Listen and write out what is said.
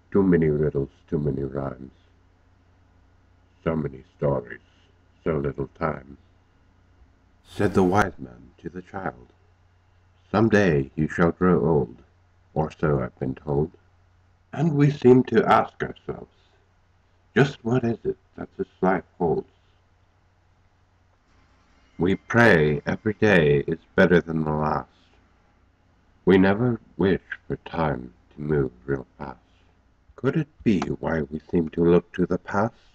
Too many riddles, too many rhymes, so many stories, so little time. Said the wise man to the child, "Some day you shall grow old," or so I've been told. And we seem to ask ourselves, just what is it that this life holds? We pray every day is better than the last. We never wish for time to move real fast. Could it be why we seem to look to the past?